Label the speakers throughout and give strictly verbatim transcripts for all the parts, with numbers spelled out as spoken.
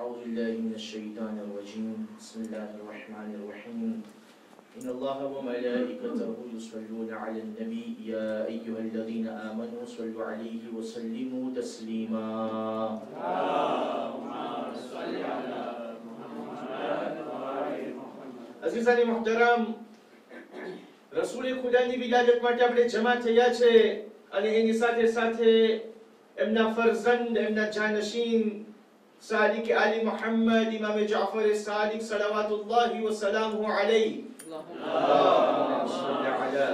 Speaker 1: أعوذ بالله من الشيطان الرجيم بسم الله الرحمن الرحيم إن الله وملائكته يصلون على النبي يا أيها الذين آمنوا صلوا عليه وسلموا تسليما अज़ीज़ान मोहतरम रसूल खुदाની વિલાદત માટે આપણે જમા થયા છે અને એની સાથે સાથે એમના ફરઝંદ એમના જાનશીન સાદિક આલી મુહમ્મદ ઇમામ જાફર સાદિક સલાવતુલ્લાહી વ સલામુહુ અલૈહ અલ્લાહુમ્મા સલ્લી અલા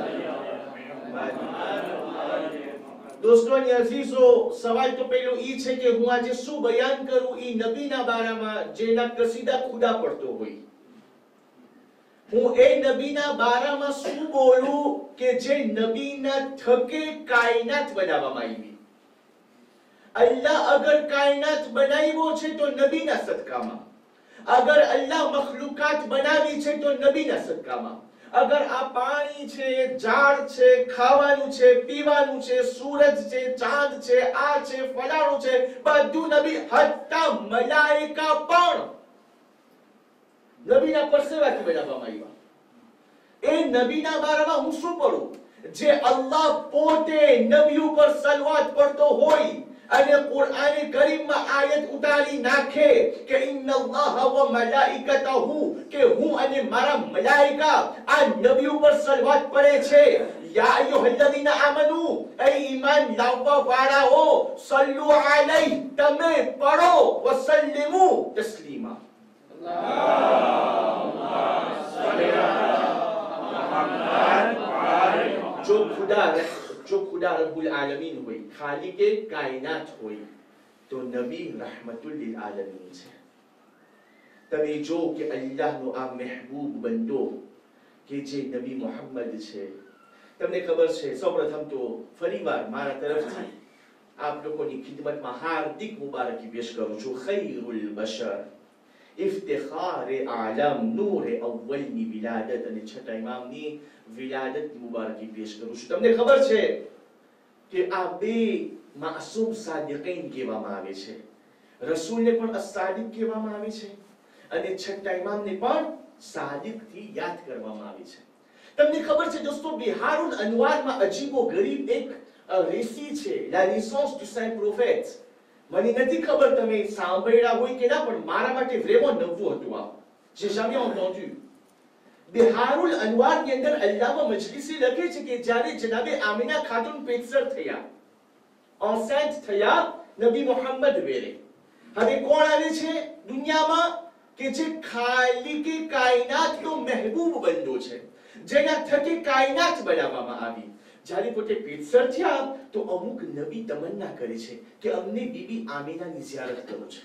Speaker 1: મુહમ્મદ। दोस्तों ने अजीजो सवाल तो पहलो ई छे के હું આજે શું બયાન કરું ઈ નબીના બારામાં જેના કસીદા ખુદા પડતો હોય હું એ નબીના બારામાં શું બોલું કે જે નબીના થકે કાયનાત બનાવવામાં આવી। अल्लाह अगर कायनात बनाव्यो छे तो नबीना सदकामा, अगर अल्लाह मखलूकात बनावी छे तो नबीना सदकामा, अगर आ पानी छे झाड़ छे खावानुं छे पीवानुं छे सूरज छे चांद छे आ छे फलाणुं छे बधुं नबी हत्ता मलाइका पण नबीना परसेवाथी बनाववामां आव्या। ए नबीना बारामां हुं शुं पढुं जे अल्लाह पोते नबी उपर सलवात पढ़तो होय अने कुरान करीम में आयत उतारी नाखे के इन्नल्लाह व मलाइकतहु के हूं अने मारा मलाइका आ नबी ऊपर सलवात पड़े छे। या अय्युहल्लज़ीना आमनू ए ईमान लाववा वाळाओ सल्लु अलैहि तमे पढ़ो व सल्लिमु तस्लीमा। अल्लाहुम्मा सल्लि अला मुहम्मद व आलि मुहम्मद। जो खुदा जो खुदा रब्बुल आलमीन होय खालिके कायनात होय तो नबी रहमतुल लिल आलमीन छे। तमे जो के अल्लाह नो आ महबूब बंदो के जे नबी मोहम्मद छे तमने खबर छे सर्वप्रथम तो फरीवार मारा तरफथी आप लोगोनी खिदमतमां हार्दिक मुबारकी पेश करूं छुं। खैरुल बशर इफ्तिखार आलम नूर अव्वल ની વિલાદત અને છઠ્ઠા ઇમામની વિલાદત મુબારકી પેશ કરું છું। તમને ખબર છે કે આ બે માસૂમ સાદિકીન કહેવામાં આવે છે, રસૂલને પણ અસ-સાદિક કહેવામાં આવે છે અને છઠ્ઠા ઇમામને પણ સાદિકથી યાદ કરવામાં આવે છે। તમને ખબર છે દોસ્તો બિહારુલ અનવારમાં અજીબો ગરીબ એક રેસી છે લા રિસોર્સ du saint prophète। મને નથી ખબર તમે સાંભળ્યા હોય કે ના પણ મારા માટે vraiment નવું હતું આ j'ai jamais entendu। બિહારુલ અનવારની અંદર અલ્લામા મજલિસી લખે છે કે જ્યારે જનાબે આમિના ખાતુન પેટસર થયા enceinte થયા નબી મુહમ્મદ વેરે હવે કોણ આવે છે દુનિયામાં કે જે ખાલિકે કાયનાતનો મહેબૂબ બંદો છે જેના થકી કાયનાત બનાવવામાં આવી। જ્યારે પોતે પેટસર થયા તો અમુક નબી તમન્ના કરે છે કે અમને બીબી આમિનાની ઝિયારત કરવું છે,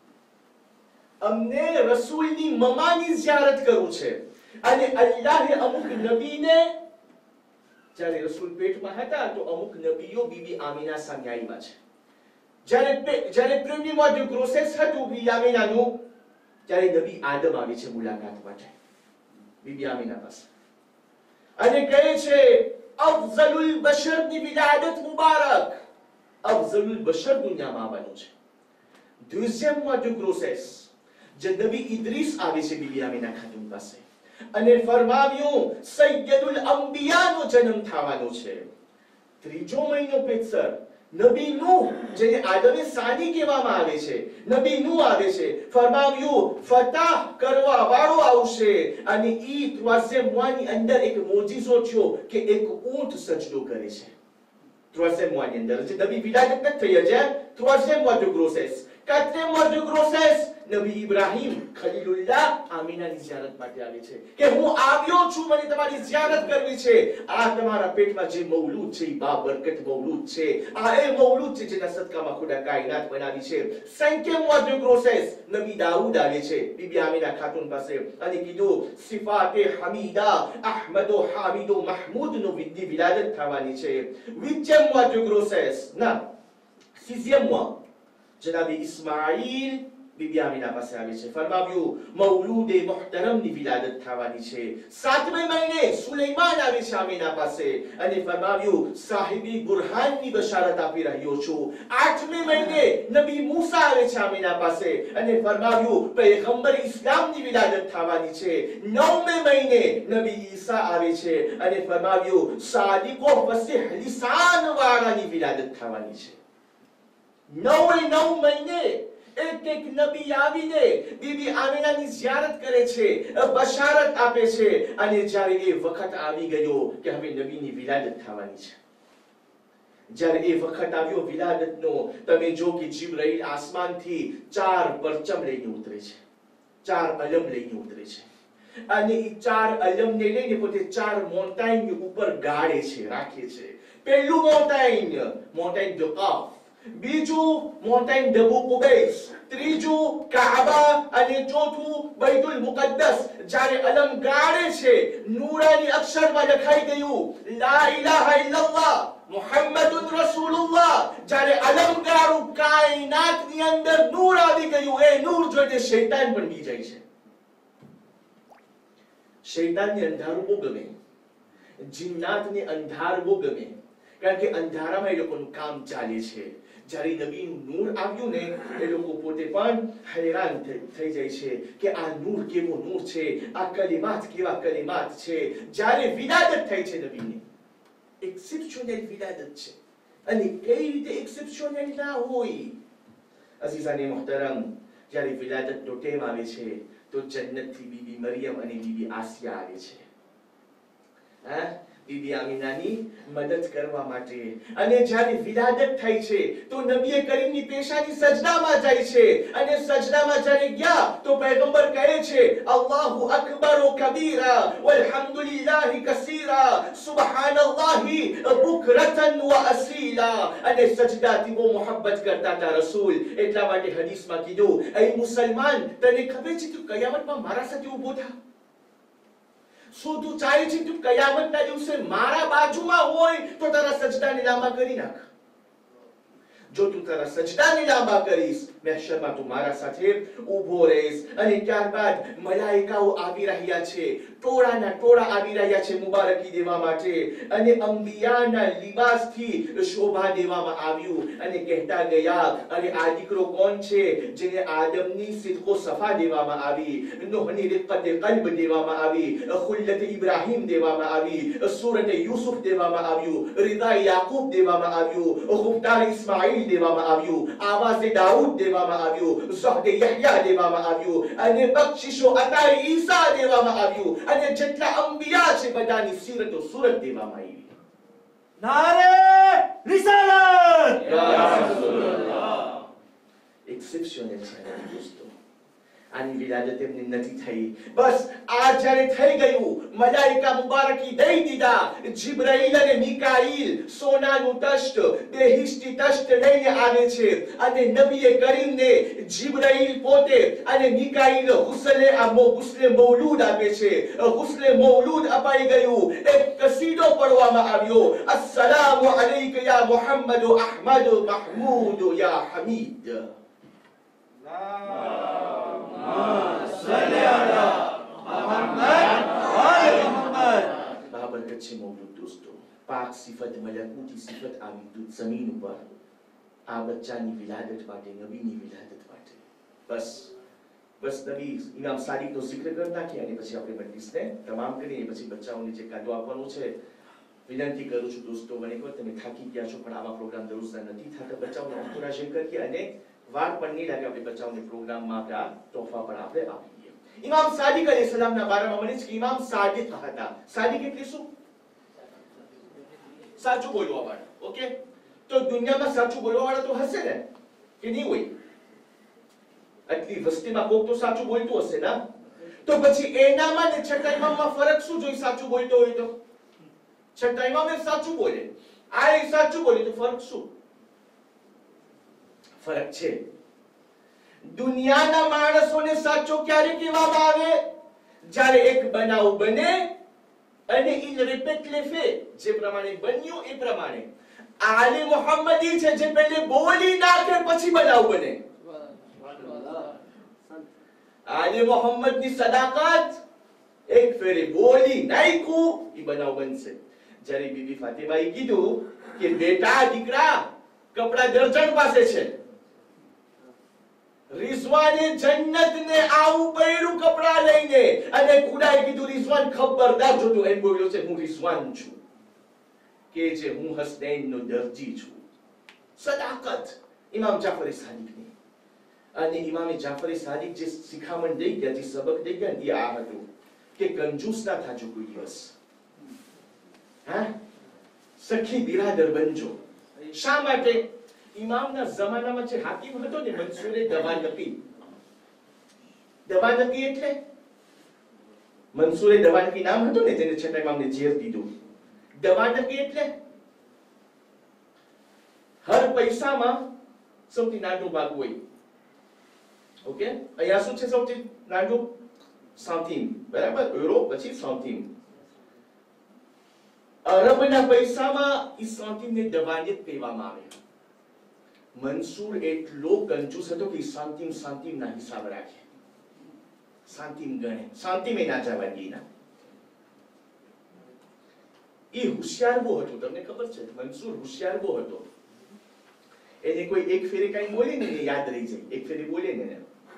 Speaker 1: અમને રસૂલની મમાની ઝિયારત કરવું છે। અને અલ્લાહે અમુક નબીને જ્યારે રસૂલ પેટમાં હતા તો અમુક નબીઓ બીબી આમિના સામે આવ્યા છે। જ્યારે જ્યારે પ્રેમી મોડ ગ્રોસેસ હતું બીબી આમિનાનું ત્યારે નબી આદમ આવે છે મુલાકાત માટે બીબી આમિના પાસે અને કહે છે અફઝલુલ બશર ની વિલાદત મુબારક। અફઝલુલ બશર દુનિયામાં આવવાનું છે। deuxième mois de grossesse જે નબી ઇદ્રીસ આવે છે બીબી આમિના ખાતુન પાસે અને ફરમાવ્યું સૈયદુલ અંબિયાનો જન્મ થવાનો છે। ત્રીજો મહિનો પેટસર નબી નૂહ જેને આદમે સાની કહેવામાં આવે છે નબી નૂહ આવે છે ફરમાવ્યું ફતહ કરવા વાળો આવશે અને ઈ troisième mois ની અંદર એક મોજીઝો થયો કે એક ઊંટ સજદો કરે છે। troisième mois ની અંદર જે નબી વિલાદત ન થઈ છે troisième mois de grossesse। quatrième mois de grossesse Nabi Ibrahim ખલીલુલ્લાહ આમિનાની Ziyarat માટે આવે છે કે હું આવ્યો છું મને તમારી ઝિયારત કરવી છે। આ તમારા પેટમાં જે મૌલૂદ છે ઈ બાબરકત મૌલૂદ છે, આ એ મૌલૂદ છે જેના સદકામાં ખુદા કાયનાત બનાવી છે। cinquième mois de grossesse Nabi Dawood આવે છે બીબી આમિના ખાતુન પાસે અને કીધું સિફાતે હમીદા અહમદો હામિદો મહમૂદનો વિદ્ય વિલાદત થવાની છે। huitième mois de grossesse ના sixième mois જનાબી ઇસ્માઈલ બીબી આમીના પાસે આવે છે, ફરમાવ્યું મૌલૂદ મુહતરમની વિલાદત થવાની છે. સાતમે મહિને સુલેમાન આવે છે આમીના પાસે અને ફરમાવ્યું સાહિબી બુરહાનની બશારત આપી રહ્યો છું. આઠમે મહિને નબી મૂસા આવે છે આમીના પાસે અને ફરમાવ્યું પૈગંબર ઇસ્લામની વિલાદત થવાની છે. નવમે મહિને નબી ઈસા આવે છે અને ફરમાવ્યું સાદિકો ફસીહ લિસાન વાળાની વિલાદત થવાની છે. નવે નવ મહિને એક એક નબી આવીને બીબી આમીનાની ઝિયારત કરે છે, બશારત આપે છે અને જ્યારે એ વખત આવી ગયો કે હવે નબીની વિલાદત થવાની છે, જ્યારે એ વખત આવ્યો વિલાદતનો, તમે જો કે જીબ્રાઈલ આસમાનથી ચાર પરચમ લઈને ઉતરે છે, ચાર અલમ લઈને ઉતરે છે અને એ ચાર અલમને લઈને પોતે ચાર મોન્ટાઈન ઉપર ગાળે છે, રાખે છે. પહેલું મોન્ટાઈન મોન્ટાઈન દુકાફ, બીજું મોન્ટાઈન ડબુ કુબૈસ, ત્રીજું કાબા અને ચોથું બૈતુલ મુકદ્દસ. જ્યારે અલમ ગાળે છે, નૂરાની અક્ષરમાં લખાઈ ગયું લા ઇલાહા ઇલ્લલ્લાહ મુહમ્મદુર રસૂલુલ્લાહ. જ્યારે અલમ ગાળું કાયનાતની અંદર નૂર આવી ગયું, એ નૂર જોઈને શૈતાન પણ બી જાય છે. શૈતાનને અંધારું બહુ ગમે, જિન્નાતને અંધાર બહુ ગમે, કારણ કે અંધારામાં એ લોકોનું કામ ચાલે છે. જ્યારે નબીનું નૂર આવ્યું ને એ લોકો પોતે પણ હેરાન થઈ જાય છે કે આ નૂર કેવો નૂર છે, આ કલિમાત કેવા કલિમાત છે. જ્યારે વિલાદત થઈ છે નબીની, એક્સેપ્શનલ વિલાદત છે અને કઈ રીતે એક્સેપ્શનલ ના હોય. અઝીઝાને મુહતરમ, જ્યારે વિલાદતનો ટાઈમ આવે છે તો જન્નતથી બીબી મરિયમ અને બીબી આસિયા આવે છે, હા, બીબી આમીનાની મદદ કરવા માટે. અને જ્યારે વિલાદત થઈ છે તો નબી કરીમની પેશાની સજદામાં જાય છે અને સજદામાં જ્યારે ગયા તો પૈગંબર કહે છે અલ્લાહુ અકબર કબીરા વલહમદુલિલ્લાહિ કસીરા સુબહાનલ્લાહી બુકરતન વ અસીલા. અને સજદાથી બહુ મોહબ્બત કરતા હતા રસૂલ. એટલા માટે હદીસમાં કીધું, એ મુસલમાન, તને ખબર છે તું કયામતમાં મારા સાથે ઊભો થા? શું તું ચાહે છે તું કયામતના દિવસે મારા બાજુમાં હોય તો તારા સજદાને લાંબા કરી નાખ? જો તું તારા સજદાને લાંબા કરીશ, મહેશરમાં તું મારા સાથે ઊભો રહીશ. અને ત્યારબાદ મલાઈકાઓ આવી રહ્યા છે, ટોળાના ટોળા આવી રહ્યા છે મુબારકી દેવા માટે અને અંબિયાના લિબાસથી શોભા દેવામાં આવ્યું અને કહેતા ગયા, અરે આ દીકરો કોણ છે જેને આદમની સિદ્કો સફા દેવામાં આવી, નૂહની રિક્કતે કલ્બ દેવામાં આવી, ખુલ્લત ઇબ્રાહીમ દેવામાં આવી, સૂરત યુસુફ દેવામાં આવ્યું, રિદા યાકૂબ દેવામાં આવ્યું, ગુફતાર ઇસ્માઈલ દેવામાં આવ્યું, આવાઝ દાઉદ દેવામાં આવ્યું, ઝહદ યહયા દેવામાં આવ્યું અને બક્ષિશો અતાઈ ઈસા દેવામાં આવ્યું અને જેટલા અંબિયા છે બધાની સીરતો સુરત દેવામાં આવી.
Speaker 2: નારે રિસાલત
Speaker 1: યા રસૂલલ્લાહ. એક્સેપ્શનલ છે દોસ્તો. આની વિલાદત એમને નથી થઈ. બસ આ જ્યારે થઈ ગયું, મલાઈકા મુબારકી દઈ દીધા. જિબ્રાઈલ અને મિકાઈલ સોનાનું તશ્ત, બેહિશ્તી તશ્ત લઈને આવે છે અને નબી કરીમને જિબ્રાઈલ પોતે અને મિકાઈલ હુસલે આમો હુસલે મૌલૂદ આપે છે. હુસલે મૌલૂદ અપાઈ ગયું. એક કસીદો પડવામાં આવ્યો, અસ્સલામુ અલૈકા યા મુહમ્મદ અહમદ mahmud યા હમીદ. बाबरकत से मौजूद दोस्तों, पाक सिफत मलकूती सिफत આવી જમીન ઉપર આ બચ્ચાની વિલાદત માટે, નબીની વિલાદત માટે. બસ બસ નબી ઇમામ સાદિકનો જિક્ર કરી નાખીએ અને પછી આપણે મજલિસને તમામ કરીએ. પછી બચ્ચાઓને જે કાદો આપવાનો છે, વિનંતી કરું છું દોસ્તો, મને કહો તમે થાકી ગયા છો પણ આવા પ્રોગ્રામ દરરોજ નથી થતા. બચ્ચાઓને અંતરાશય કરીએ અને વાર પણ નહીં લાગે આપણે બચ્ચાઓને પ્રોગ્રામમાં આપણે આ તોહફા પણ આપણે આપીએ. ઇમામ સાદિક અલૈહિસ્સલામના બારામાં મને છે કે ઇમામ સાદિક હતા. સાદિક એટલે શું? સાચું બોલવા વાળા. ઓકે, તો દુનિયામાં સાચું બોલવા વાળા તો હશે ને કે નહીં હોય? આટલી વસ્તીમાં કોક તો સાચું બોલતું હશે ને. તો પછી એનામાં ને છઠ્ઠા ઇમામમાં ફરક શું જોઈ? સાચું બોલતો હોય તો છઠ્ઠા ઇમામ એ સાચું બોલે, આ એ સાચું બોલે, તો ફરક શું? ફરક છે. દુનિયાના માણસોને સાચો ક્યારે કહેવામાં આવે? જ્યારે એક બનાવ બને અને ઇલ રિપીટ લેફે, જે પ્રમાણે બન્યું એ પ્રમાણે. આલે મુહમ્મદી છે જે પહેલે બોલી નાખે પછી બનાવ બને. આલે મોહમ્મદની સદાકત એક ફેરે બોલી નાખ્યું ઈ બનાવ બનશે. જ્યારે બીબી ફાતિમાએ કીધું કે બેટા દીકરા કપડા દર્જન પાસે છે, રિઝવાને જન્નતને આવું પહેર્યું કપડા લઈને, અને ખુદાએ કીધું રિઝવાન ખબરદાર જોજો, એમ બોલ્યો છે હું રિઝવાન છું કે જે હું હસનૈનનો દરજી છું. સદાકત ઇમામ જાફર સાદિકની. અને ઇમામ જાફર સાદિક જે શિખામણ દઈ ગયા, જે સબક દઈ ગયા એ આ હતું કે કંજૂસ ના થાજો કોઈ દિવસ. હા, સખી બિરાદર બનજો. શા માટે? ઇમામના જમાનામાં જે હાકીમ હતો ને મંસૂરે દવાનકી. દવાનકી એટલે મંસૂરે દવાનકી નામ હતું ને, જેને છતાં ઇમામને જેર દીધું. દવાનકી એટલે હર પૈસામાં સૌથી નાનો ભાગ હોય. ઓકે, અહીંયા શું છે સૌથી નાનું? સાઉથીમ. બરાબર, યુરો પછી સાઉથીમ. અરબના પૈસામાં ઈ સાઉથીમને દવાનિયત કહેવામાં આવે. મંસૂર એટલો કંજૂસ હતો કે સાંતિમ સાંતિમના હિસાબ રાખે, સાંતિમ ગણે, સાંતિમે ના જવાની ના. એ હોશિયાર બહુ હતો, તમને ખબર છે મંસૂર હોશિયાર બહુ હતો. એને કોઈ એક ફેરે કઈ બોલે ને યાદ રહી જાય, એક ફેરે બોલે ને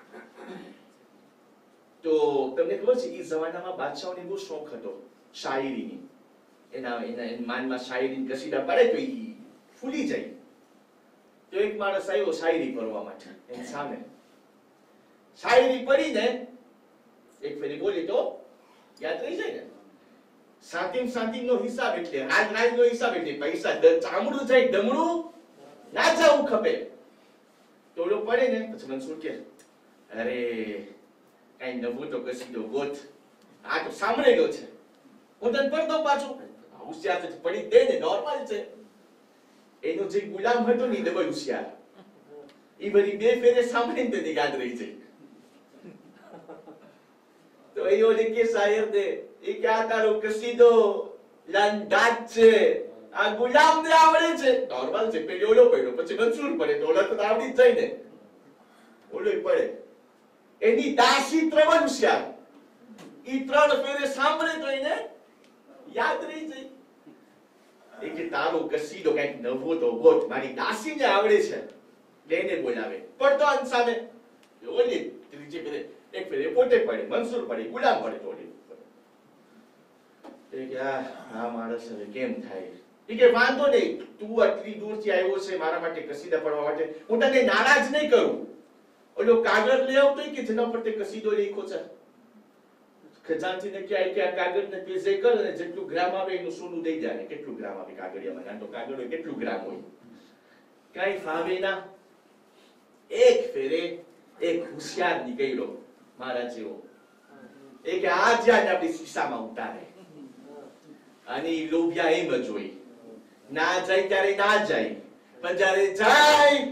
Speaker 1: તો તમને ખબર છે એ જમાનામાં બાદશાહોને બહુ શોખ હતો શાયરીની. એના એના માનમાં શાયરી કસીદા પડે તો એ ફૂલી જાય. તો એક માણસ આવ્યો શાયરી કરવા માટે એની સામે. શાયરી પડીને એક ફેરી બોલી તો યાદ રહી જાય ને. સાતિમ સાતિમ નો હિસાબ એટલે રાજ રાજ નો હિસાબ એટલે પૈસા ચામડું જાય ડમડું ના જવું ખપે. તો ઓલો પડે ને પછી મંસૂર કે અરે કઈ નવું તો કસીદો ગોત, આ તો સાંભળેલો છે, હું તને પડતો પાછું. હોશિયાર છે, પડી દે ને, નોર્મલ છે. એનો જે ગુલામ હતો ને ડબલ હોશિયાર. ઈ બધી બે ફેરે સાંભળીને તેને યાદ રહી જાય. તો એ ઓલે કે શાયર દે એ કે આ તારો કસીદો લંડાત છે, આ ગુલામ ને આવડે છે, નોર્મલ છે. પેલી ઓલો પડ્યો પછી મંસૂર પડે તો ઓલા તો આવડી જ જાય ને, ઓલો પડે. એની દાસી ત્રણ હોશિયાર, ઈ ત્રણ ફેરે સાંભળે તો એને યાદ રહી જાય. એ કે તારો કસીદો કઈક નવો તો ગોત, મારી દાસીને આવડે છે. લઈને બોલાવે, પડતો અંત સામે ઓલી ત્રીજી ફેરે એક ફેરે પોતે પડે, મંસૂર પડે, ગુલામ પડે તો ઓલી એ કે આ માણસ હવે કેમ થાય? એ કે વાંધો નહીં, તું આટલી દૂરથી આવ્યો છે મારા માટે કસીદા પડવા માટે, હું તને નારાજ નહીં કરું. ઓલો કાગળ લઈ આવતો કે જેના પર તે કસીદો લખ્યો છે. ખજાનચીને કહે કે આ કાગળને પેજે કર અને જેટલું ગ્રામ આવે એનું સોનું દઈ દે. ને કેટલું ગ્રામ આવે કાગળિયામાં? નાનો કાગળ હોય કેટલું ગ્રામ હોય? કઈ ફાવે ના. એક ફેરે એક હોશિયાર નીકળ્યો મારા જેવો, એ કે આ જ્યાં આપણી શીશામાં ઉતારે. અને લોભિયા એમ જ હોય, ના જાય ત્યારે ના જાય, પણ જયારે જાય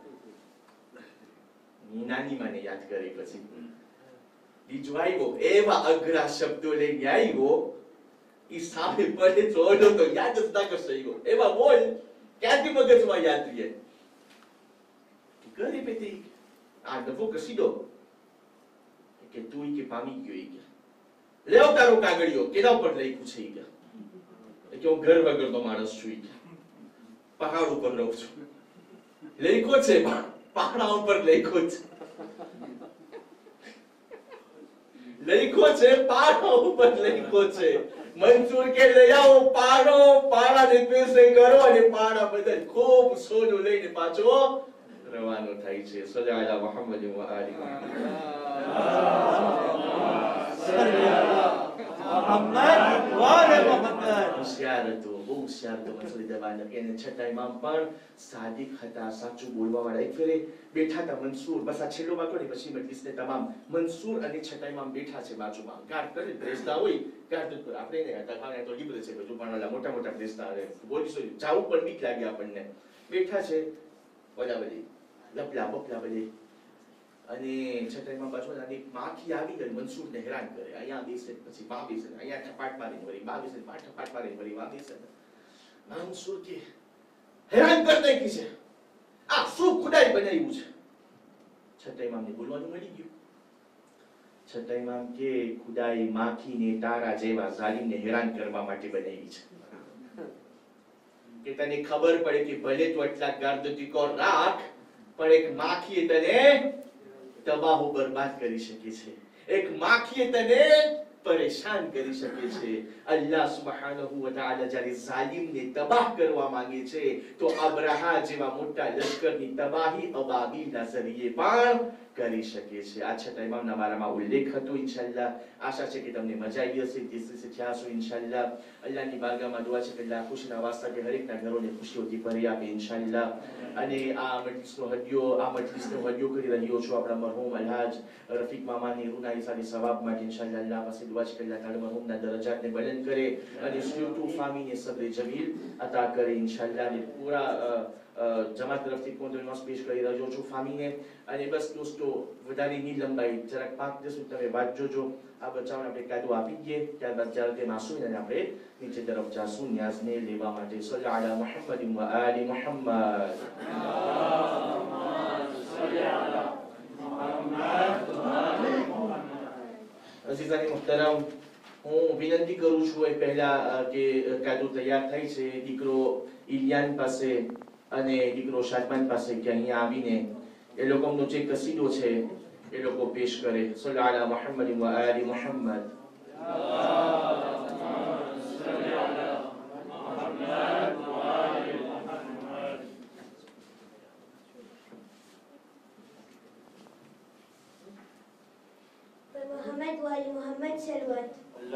Speaker 1: નાની માને યાદ કરે. પછી બીજો આવ્યો, એવા અઘરા શબ્દો લઈને આવ્યો, ઈ સામે પડે તો ઓલો તો યાદ જ ના કરશે. એવા બોલ ક્યાંથી મગજમાં યાદ રહે? ઘરે પેથી આ નવો કસીદો કે તું કે પામી ગયો. ઈ કે લેવ તારો કાગળિયો, કેના ઉપર લખ્યું છે? ઈ કે હું ઘર વગરનો માણસ છું, પહાડ ઉપર રહું છું. લખ્યો છે પહાડા ઉપર લખ્યો છે, લખ્યો છે પહાડા ઉપર લખ્યો છે. મંસૂર કે લઈ આવો પાડો, પાડાને પેસે કરો અને પાડા બધા ખૂબ સોનું લઈને પાછો રવાનો થાય છે. સલ્લા મુહમ્મદ વ આલિહી હોશિયાર હતો, બહુ હોશિયાર હતો મંસૂર દવાનકી. એને છઠ્ઠા ઇમામ પણ સાદિક હતા, સાચું બોલવા વાળા. એક ફેરે બેઠા હતા મંસૂર, બસ આ છેલ્લો વાક્યો ને પછી મજલિસને તમામ. મંસૂર અને છઠ્ઠા ઇમામ બેઠા છે બાજુમાં, ગાઢ કરી પ્રેસતા હોય ગાઢ પર. આપણે ને હતા ખાને તો લીબરે છે બધું, પણ ઓલા મોટા મોટા પ્રેસતા આવે બોલીશું, જાવું પણ બીક લાગે આપણને. બેઠા છે ઓલા બધી લપલા બપલા બધી. અને છઠ્ઠા ઇમામ બાજુ આની માખી આવી ગઈ, મંસૂરને હેરાન કરે. અહીંયા બેસે પછી બા બેસે, અહીંયા ઠપાટ મારીને વળી બા બેસે, બા ઠપાટ મારીને વળી બા બેસે. મંસૂર કે હેરાન કરી નાખી છે, આ શું ખુદાઈ બનાવ્યું છે? છઠ્ઠા ઇમામને બોલવાનું મળી ગયું. છતાં ઇમામ કે ખુદાએ માખીને તારા જેવા ઝાલિમને હેરાન કરવા માટે બનાવી છે કે તને ખબર પડે કે ભલે તું આટલા ગાર્દતીકો રાખ પણ એક માખી તને તબાહો બરબાદ કરી શકે છે એક માખી તને પરેશાન કરી શકે છે અલ્લાહ સુબ્હાનહુ વ તઆલા જ્યારે ઝાલિમને તબાહ કરવા માંગે છે તો અબ્રાહા જેવા મોટા લશ્કરની તબાહી અબાબીલના ઝરીએ પણ કરી શકે છે આ છતાં ઇમામના બારામાં ઉલ્લેખ હતો ઇન્શાઅલ્લાહ આશા છે કે તમને મજા આવી હશે જીસસે શીખ્યા છો ઇન્શાઅલ્લાહ અલ્લાહની બારગાહમાં દુઆ છે કે અલ્લાહ ખુશીના વાસ્તા કે હરેકના ઘરોને ખુશીઓથી ભરી આપે ઇન્શાઅલ્લાહ અને આ મજલિસનો હદિયો આ મજલિસનો હદિયો કરી રહ્યો છું આપણા મરહૂમ અલહાજ રફીક મામાની રૂનાઈ સાથે સવાબ માટે ઇન્શાઅલ્લાહ અલ્લાહ પાસે દુઆ છે કે અલ્લાહ તાala મરહૂમના દરજાતને બુલંદ કરે અને સુરતુ ફામીને સબ્ર જમીલ અતા કરે ઇન્શાઅલ્લાહ ને પૂરા જમાત તરફથી કોન્ડોલેન્સ પેશ કરી રહ્યો છું ફામીને અને બસ દોસ્તો વધારે ની લંબાઈ જરાક પાંચ દસ મિનિટ તમે વાત જોજો આ બચ્ચાઓને આપણે કાયદો આપી દઈએ ત્યારબાદ જ્યારે તે માસૂમ અને આપણે નીચે તરફ જાશું ન્યાઝને લેવા માટે સલ્લી અલા મુહમ્મદ વ આલી મુહમ્મદ અઝીઝાની મુહતરમ હું વિનંતી કરું છું એ પહેલા કે કાયદો તૈયાર થઈ છે દીકરો ઇલિયાન પાસે અને દીકરો શાદમાન પાસે કે અહીંયા આવીને એ લોકોનો જે કસીદો છે એ લોકો પેશ કરે સલ્લી અલા મુહમ્મદ વ આલી મુહમ્મદ
Speaker 3: محمد وآل محمد صلوات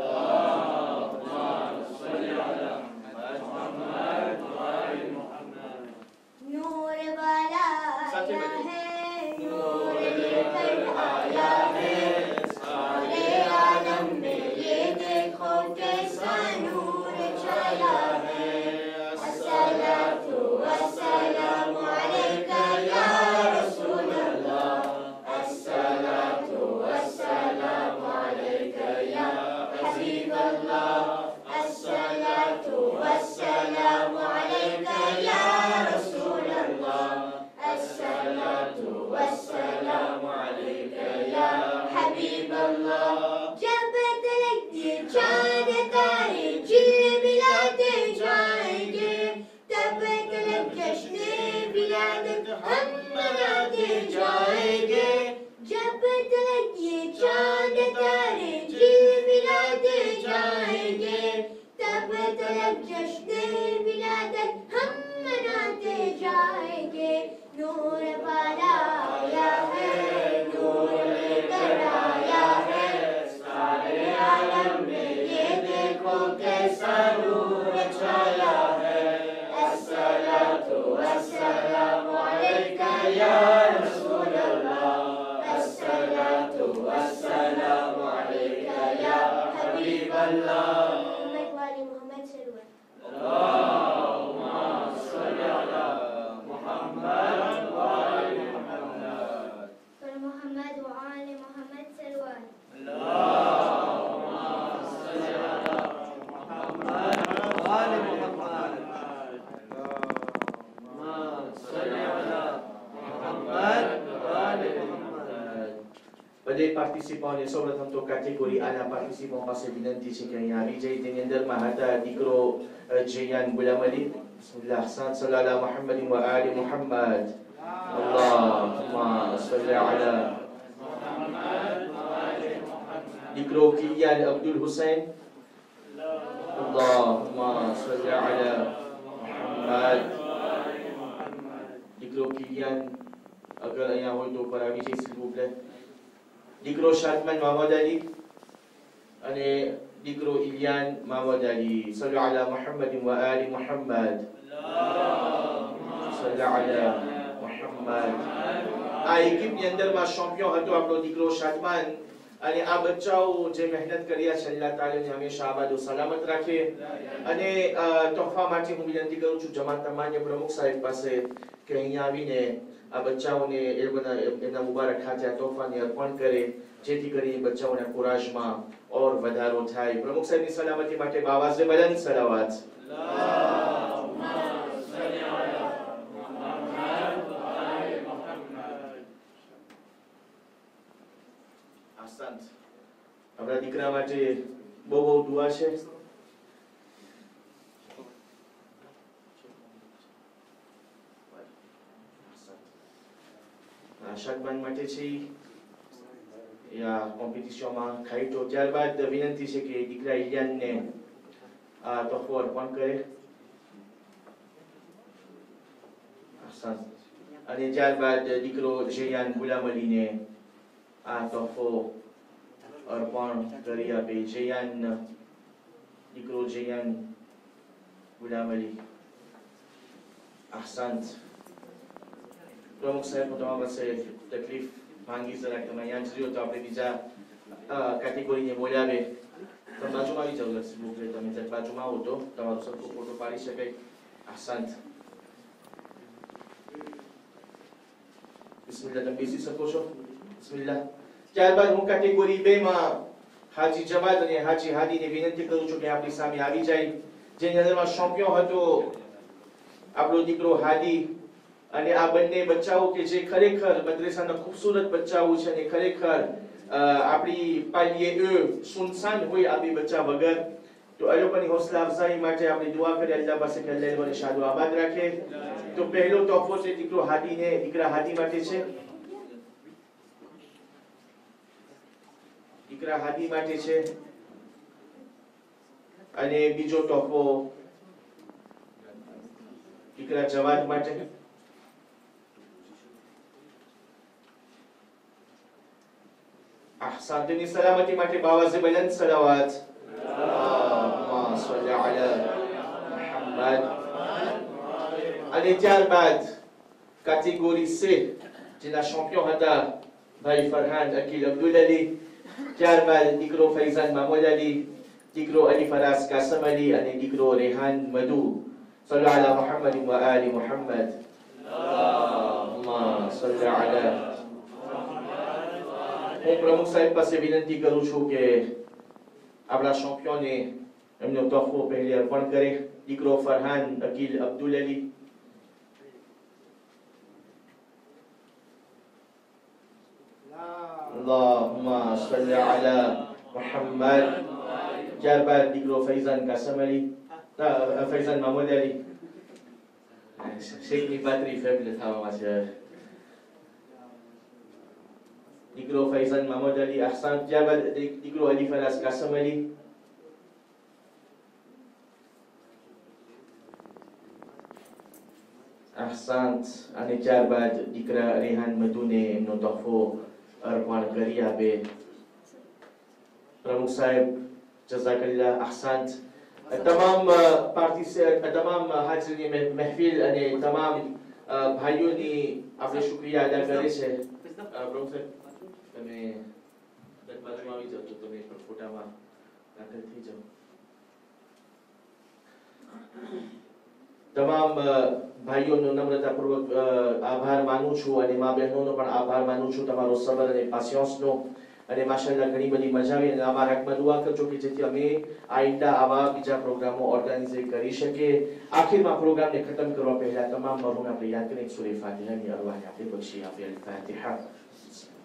Speaker 2: اللهم صل على محمد وآل محمد
Speaker 3: नूर वाला
Speaker 1: साथ में
Speaker 3: आया
Speaker 1: बैठिए।
Speaker 3: है नूर लेकर आया है सारे आलम में ये देखो कैसा नूर छाया है अस्सलातु वस्सलामु अलैका या रसूल अल्लाह अस्सलातु वस्सलामु अलैका या हबीब अल्लाह अस्सलातु वस्सलामु अलैका या रसूल अल्लाह अस्सलातु वस्सलामु अलैका या हबीब अल्लाह जब तलक ये चांद तारे चिलमिलाते जाएंगे तब तलक जश्न विलादत हम मनाते जाएंगे जब तलक ये चांद तारे चिलमिलाते जाएंगे तब तलक जश्न विलादत हम मनाते जाएंगे नूर वाला आया है नूर लेकर आया है सारे आलम में ये देखो कैसा नूर छाया है अस्सलातु वस्सलामु अलैका या रसूल अल्लाह अस्सलातु वस्सलामु अलैका या हबीब अल्लाह मोहम्मद वाली मोहम्मद सल्लल्लाहु
Speaker 2: اللهم صل على محمد وآل محمد
Speaker 3: पर मोहम्मद वाले मोहम्मद सल्लल्लाहु
Speaker 2: اللهم صل على محمد وآل محمد اللهم صل على محمد وآل محمد
Speaker 1: બધે પાર્ટિસિપન્ટને સૌપ્રથમ તો કેટેગરી આના પાર્ટિસિપન્ટ પાસે વિનંતી છે કે અહીંયા આવી જાય તેની અંદરમાં હતા દીકરો જયાન ગુલામ અલી બિસ્મિલ્લાહ સાત સલ્લા અલા મુહમ્મદ વ આલી મુહમ્મદ અલ્લાહુમ્મા સલ્લી અલા દીકરો કિલિયાન અબ્દુલ હુસૈન અલ્લાહુમ્મા સલ્લી અલા મુહમ્મદ દીકરો કિલિયાન અગર અહીંયા હોય તો ઉપર આવી જાય s'il vous plaît દીકરો શાદમાન મોહમ્મદ અલી અને દીકરો ઇલિયાન મોહમ્મદ અલી સલ્લુ અલા મુહમ્મદ વ આલી મુહમ્મદ સલ્લુ અલા મુહમ્મદ આ એકિપની અંદરમાં ચેમ્પિયન હતો આપણો દીકરો શાદમાન અને આ બચ્ચાઓ જે મહેનત કર્યા છે અલ્લાહ તાલાને હંમેશા આબાદ ઓ સલામત રાખે અને તોહફા માટે હું વિનંતી કરું છું જમાતના માન્ય પ્રમુખ સાહેબ પાસે કે અહીંયા આવીને આ બચ્ચાઓને એ બધા એના મુબારક ખાતે આ તોહફાને અર્પણ કરે જેથી કરીને બચ્ચાઓના કુરાશમાં ઓર વધારો થાય પ્રમુખ સાહેબની સલામતી માટે બાવાઝે બલંદ સલાવત
Speaker 2: اللهم صل على محمد وآل محمد
Speaker 1: ahsant દીકરા માટે બહુ બહુ દુઆ છે. શાકબાન માટે છે યા કોમ્પિટિશનમાં ખાઈ તો ત્યારબાદ વિનંતી છે કે દીકરા ઇલિયાનને આ તોહફો અર્પણ કરે. અને ત્યારબાદ દીકરો જયાન ગુલામ અલીને આ તોહફો અર્પણ કરી આપે. જયાન દીકરો જયાન ગુલામ અલી. અહસંત. પ્રમુખ સાહેબ હું તમારા પાસે તકલીફ માંગી જરા કે અહીંયા જ રહ્યો તો આપણે બીજા કેટેગરીને બોલાવે. તમે બાજુમાં આવી જાઓ લક્ષી મોકલે. તમે જ્યારે બાજુમાં આવો તો તમારો સરખો ફોટો પાડી શકાય. અહસંત. બિસ્મિલ્લાહ. તમે બેસી શકો છો. બિસ્મિલ્લાહ. ત્યારબાદ હું કેટેગરી બે માં હાજી જવાદ અને હાજી હાદીને વિનંતી કરું છું કે આપણી સામે આવી જાય. જેની અંદરમાં શોંપ્યો હતો આપણો દીકરો હાદી. અને આ બંને બચ્ચાઓ કે જે ખરેખર મદ્રેસાના ખૂબસૂરત બચ્ચાઓ છે અને ખરેખર આપણી પાલીએ એ સુનસાન હોય આ બે બચ્ચા વગર. તો એ લોકોની હોસલા અફઝાઈ માટે આપણે દુઆ કરીએ અલ્લાહ પાસે કે અલ્લાહ એ લોકોને શાદો આબાદ રાખે. તો પહેલો તોહફો છે દીકરો હાદીને દીકરા હાદી માટે છે. દીકરા હાદી માટે છે. અને બીજો તોહફો દીકરા જવાદ માટે. અહસાનની સલામતી માટે બાવાઝે બલંદ સલાવત. અલ્લાહુમ્મા સલ્લી અલા મુહમ્મદ. અને ત્યારબાદ કેટેગરી સે જેના શોમ્પિયન હતા ભાઈ ફરહાન અકીલ અબ્દુલ અલી. ત્યારબાદ દીકરો ફૈઝાન મામૂદ અલી, દીકરો અલી ફરાઝ કાસમ અલી અને દીકરો રેહાન મધુ. સલ્લુ અલા મુહમ્મદ વ આલી મુહમ્મદ. અલ્લાહુમ્મા સલ્લી અલા. હું પ્રમુખ સાહેબ પાસે વિનંતી કરું છું કે આપણા શોમ્પિયનને એમનો તોહફો પહેલે અર્પણ કરે. દીકરો ફરહાન અકીલ અબ્દુલ અલી. અલ્લાહુમ્મા સલ્લી અલા મુહમ્મદ. ત્યારબાદ દીકરો ફૈઝાન કાસમ અલી, ફૈઝાન મામૂદ અલી. શેખની પાત્રી ફેમિલી થવામાં છે. દીકરો ફૈઝાન મામૂદ અલી. અહસાન. ત્યારબાદ દીકરો અલી ફરાઝ કાસમ અલી. અહસાન. અને ત્યારબાદ દીકરા રેહાન મધુને એમનો તોહફો અર્પણ કરી આપે. પ્રમુખ સાહેબ જઝાકલ્લાહ. અહસાન. તમામ પાર્ટિસિપેન્ટ તમામ હાજરીની મહેફિલ અને તમામ ભાઈઓની આપણે શુક્રિયા અદા કરે છે. પ્રમુખ સાહેબ તમે બાજુમાં આવી જાઓ તો તમે પણ ફોટામાં દાખલ થઈ જાઓ. તમામ ભાઈઓનો નમ્રતાપૂર્વક આભાર માનું છું અને મા બહેનોનો પણ આભાર માનું છું તમારો સબર અને પાસિયન્સનો. અને માશાઅલ્લાહ ઘણી બધી મજા આવી. અને અમારા હકમાં દુઆ કરજો કે જેથી અમે આઈંદા આવા બીજા પ્રોગ્રામો ઓર્ગેનાઇઝ કરી શકીએ. આખિરમાં પ્રોગ્રામને ખતમ કરવા પહેલા તમામ મરહુમને આપણે યાદ કરીને સૂરે ફાતિહાની અરવાહને આપણે બક્ષી આપીએ. અલ ફાતિહા.